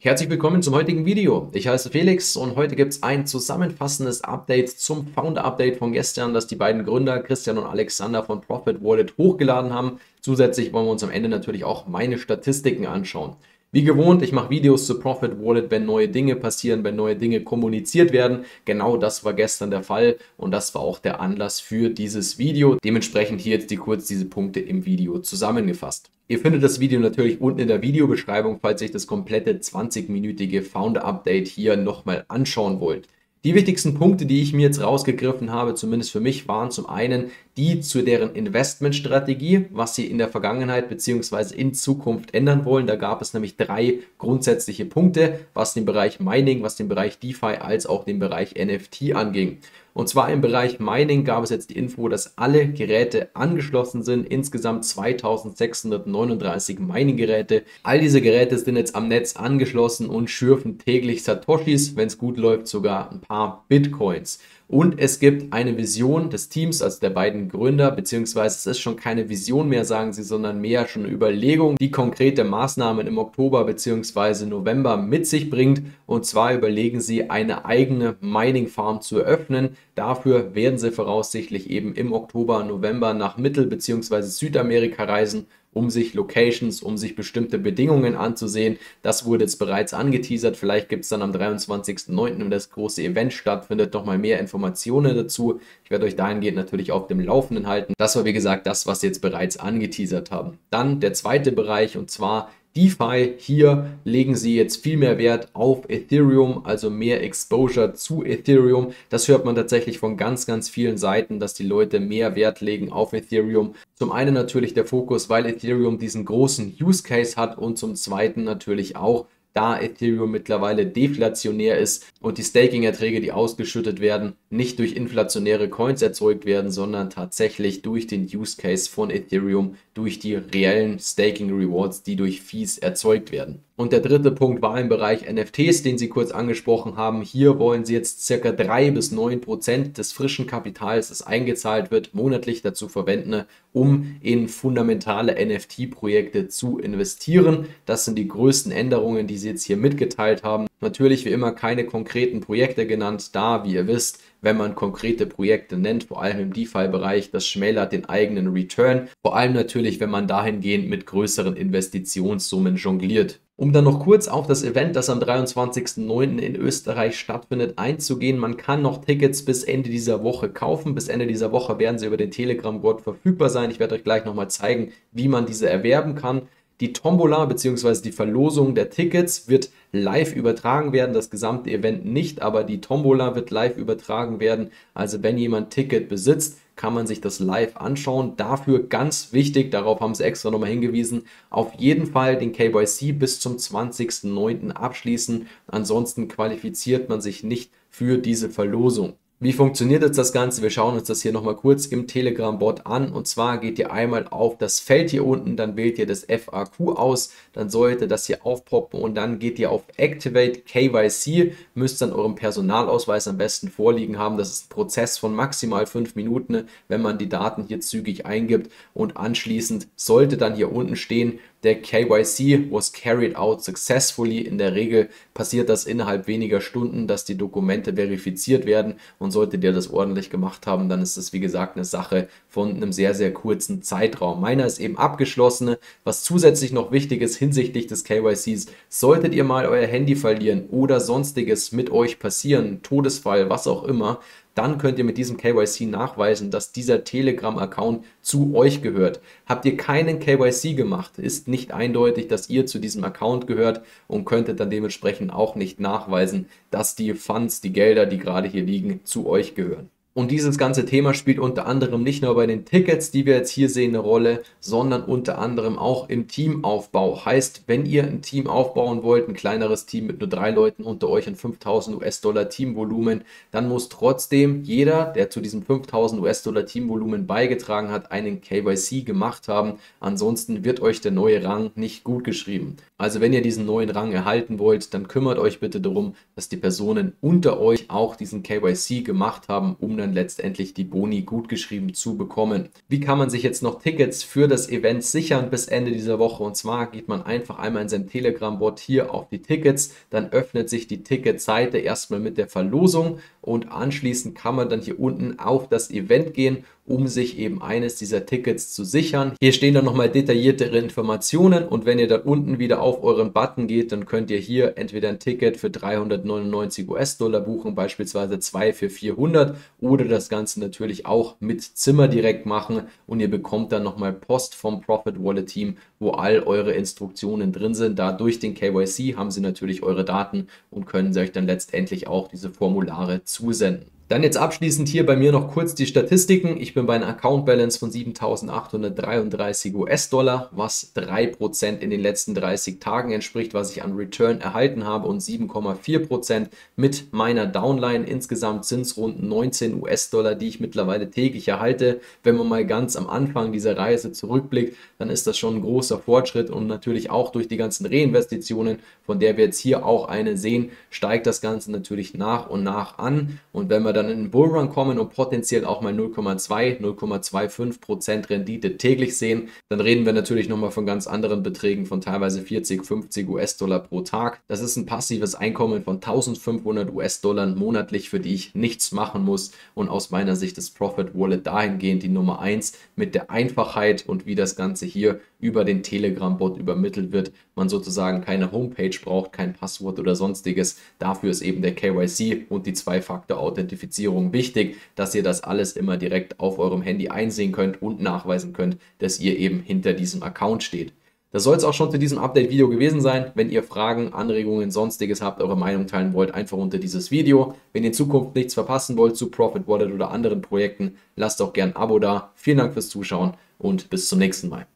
Herzlich willkommen zum heutigen Video. Ich heiße Felix und heute gibt es ein zusammenfassendes Update zum Founder-Update von gestern, das die beiden Gründer Christian und Alexander von Profit Wallet hochgeladen haben. Zusätzlich wollen wir uns am Ende natürlich auch meine Statistiken anschauen. Wie gewohnt, ich mache Videos zu Profit Wallet, wenn neue Dinge passieren, wenn neue Dinge kommuniziert werden. Genau das war gestern der Fall und das war auch der Anlass für dieses Video. Dementsprechend hier jetzt kurz diese Punkte im Video zusammengefasst. Ihr findet das Video natürlich unten in der Videobeschreibung, falls ihr euch das komplette 20-minütige Founder-Update hier nochmal anschauen wollt. Die wichtigsten Punkte, die ich mir jetzt rausgegriffen habe, zumindest für mich, waren zum einen die zu deren Investmentstrategie, was sie in der Vergangenheit bzw. in Zukunft ändern wollen. Da gab es nämlich 3 grundsätzliche Punkte, was den Bereich Mining, was den Bereich DeFi als auch den Bereich NFT anging. Und zwar im Bereich Mining gab es jetzt die Info, dass alle Geräte angeschlossen sind. Insgesamt 2639 Mining-Geräte. All diese Geräte sind jetzt am Netz angeschlossen und schürfen täglich Satoshis, wenn es gut läuft, sogar ein paar Bitcoins. Und es gibt eine Vision des Teams, also der beiden Gründer, beziehungsweise es ist schon keine Vision mehr, sagen sie, sondern mehr schon eine Überlegung, die konkrete Maßnahmen im Oktober beziehungsweise November mit sich bringt. Und zwar überlegen sie, eine eigene Mining Farm zu eröffnen. Dafür werden sie voraussichtlich eben im Oktober, November nach Mittel- beziehungsweise Südamerika reisen, um sich Locations, um sich bestimmte Bedingungen anzusehen. Das wurde jetzt bereits angeteasert. Vielleicht gibt es dann am 23.09., wenn das große Event stattfindet, noch mal mehr Informationen dazu. Ich werde euch dahingehend natürlich auf dem Laufenden halten. Das war wie gesagt das, was sie jetzt bereits angeteasert haben. Dann der zweite Bereich, und zwar DeFi. Hier legen sie jetzt viel mehr Wert auf Ethereum, also mehr Exposure zu Ethereum. Das hört man tatsächlich von ganz vielen Seiten, dass die Leute mehr Wert legen auf Ethereum. Zum einen natürlich der Fokus, weil Ethereum diesen großen Use Case hat, und zum zweiten natürlich auch, da Ethereum mittlerweile deflationär ist und die Staking-Erträge, die ausgeschüttet werden, nicht durch inflationäre Coins erzeugt werden, sondern tatsächlich durch den Use Case von Ethereum, durch die reellen Staking-Rewards, die durch Fees erzeugt werden. Und der dritte Punkt war im Bereich NFTs, den sie kurz angesprochen haben. Hier wollen sie jetzt ca. 3 bis 9% des frischen Kapitals, das eingezahlt wird, monatlich dazu verwenden, um in fundamentale NFT-Projekte zu investieren. Das sind die größten Änderungen, die sie jetzt hier mitgeteilt haben. Natürlich wie immer keine konkreten Projekte genannt, da, wie ihr wisst, wenn man konkrete Projekte nennt, vor allem im DeFi-Bereich, das schmälert den eigenen Return. Vor allem natürlich, wenn man dahingehend mit größeren Investitionssummen jongliert. Um dann noch kurz auf das Event, das am 23.09. in Österreich stattfindet, einzugehen. Man kann noch Tickets bis Ende dieser Woche kaufen. Bis Ende dieser Woche werden sie über den Telegram-Bot verfügbar sein. Ich werde euch gleich nochmal zeigen, wie man diese erwerben kann. Die Tombola bzw. die Verlosung der Tickets wird live übertragen werden, das gesamte Event nicht, aber die Tombola wird live übertragen werden. Also wenn jemand Ticket besitzt, kann man sich das live anschauen. Dafür ganz wichtig, darauf haben sie extra nochmal hingewiesen, auf jeden Fall den KYC bis zum 20.09. abschließen. Ansonsten qualifiziert man sich nicht für diese Verlosung. Wie funktioniert jetzt das Ganze? Wir schauen uns das hier nochmal kurz im Telegram-Bot an. Und zwar geht ihr einmal auf das Feld hier unten, dann wählt ihr das FAQ aus, dann sollte das hier aufpoppen und dann geht ihr auf Activate KYC, müsst dann euren Personalausweis am besten vorliegen haben. Das ist ein Prozess von maximal 5 Minuten, wenn man die Daten hier zügig eingibt, und anschließend sollte dann hier unten stehen, der KYC was carried out successfully. In der Regel passiert das innerhalb weniger Stunden, dass die Dokumente verifiziert werden, und solltet ihr das ordentlich gemacht haben, dann ist das wie gesagt eine Sache von einem sehr kurzen Zeitraum. Meiner ist eben abgeschlossen. Was zusätzlich noch wichtig ist hinsichtlich des KYCs, solltet ihr mal euer Handy verlieren oder sonstiges mit euch passieren, Todesfall, was auch immer, dann könnt ihr mit diesem KYC nachweisen, dass dieser Telegram-Account zu euch gehört. Habt ihr keinen KYC gemacht, ist nicht eindeutig, dass ihr zu diesem Account gehört, und könntet dann dementsprechend auch nicht nachweisen, dass die Funds, die Gelder, die gerade hier liegen, zu euch gehören. Und dieses ganze Thema spielt unter anderem nicht nur bei den Tickets, die wir jetzt hier sehen, eine Rolle, sondern unter anderem auch im Teamaufbau. Heißt, wenn ihr ein Team aufbauen wollt, ein kleineres Team mit nur 3 Leuten unter euch, ein 5.000 US-Dollar Teamvolumen, dann muss trotzdem jeder, der zu diesem 5.000 US-Dollar Teamvolumen beigetragen hat, einen KYC gemacht haben. Ansonsten wird euch der neue Rang nicht gut geschrieben. Also wenn ihr diesen neuen Rang erhalten wollt, dann kümmert euch bitte darum, dass die Personen unter euch auch diesen KYC gemacht haben, um dann letztendlich die Boni gutgeschrieben zu bekommen. Wie kann man sich jetzt noch Tickets für das Event sichern bis Ende dieser Woche? Und zwar geht man einfach einmal in seinem Telegram-Bot hier auf die Tickets, dann öffnet sich die Ticketseite erstmal mit der Verlosung und anschließend kann man dann hier unten auf das Event gehen, um sich eben eines dieser Tickets zu sichern. Hier stehen dann nochmal detailliertere Informationen und wenn ihr dann unten wieder auf euren Button geht, dann könnt ihr hier entweder ein Ticket für 399 US-Dollar buchen, beispielsweise 2 für 400 oder das Ganze natürlich auch mit Zimmer direkt machen und ihr bekommt dann nochmal Post vom Profit Wallet Team, wo all eure Instruktionen drin sind. Da durch den KYC haben sie natürlich eure Daten und können euch dann letztendlich auch diese Formulare zusenden. Dann jetzt abschließend hier bei mir noch kurz die Statistiken. Ich bin bei einer Account Balance von 7.833 US-Dollar, was 3% in den letzten 30 Tagen entspricht, was ich an Return erhalten habe und 7,4% mit meiner Downline. Insgesamt sind es rund 19 US-Dollar, die ich mittlerweile täglich erhalte. Wenn man mal ganz am Anfang dieser Reise zurückblickt, dann ist das schon ein großer Fortschritt und natürlich auch durch die ganzen Reinvestitionen, von der wir jetzt hier auch eine sehen, steigt das Ganze natürlich nach und nach an. Und wenn wir dann in den Bullrun kommen und potenziell auch mal 0,25% Rendite täglich sehen, dann reden wir natürlich nochmal von ganz anderen Beträgen von teilweise 40, 50 US-Dollar pro Tag. Das ist ein passives Einkommen von 1500 US-Dollar monatlich, für die ich nichts machen muss und aus meiner Sicht ist Profit Wallet dahingehend die Nummer 1 mit der Einfachheit und wie das Ganze hier über den Telegram-Bot übermittelt wird. Man sozusagen keine Homepage braucht, kein Passwort oder sonstiges. Dafür ist eben der KYC und die Zwei-Faktor-Authentifizierung wichtig, dass ihr das alles immer direkt auf eurem Handy einsehen könnt und nachweisen könnt, dass ihr eben hinter diesem Account steht. Das soll es auch schon zu diesem Update-Video gewesen sein. Wenn ihr Fragen, Anregungen, sonstiges habt, eure Meinung teilen wollt, einfach unter dieses Video. Wenn ihr in Zukunft nichts verpassen wollt zu Profit Wallet oder anderen Projekten, lasst auch gerne ein Abo da. Vielen Dank fürs Zuschauen und bis zum nächsten Mal.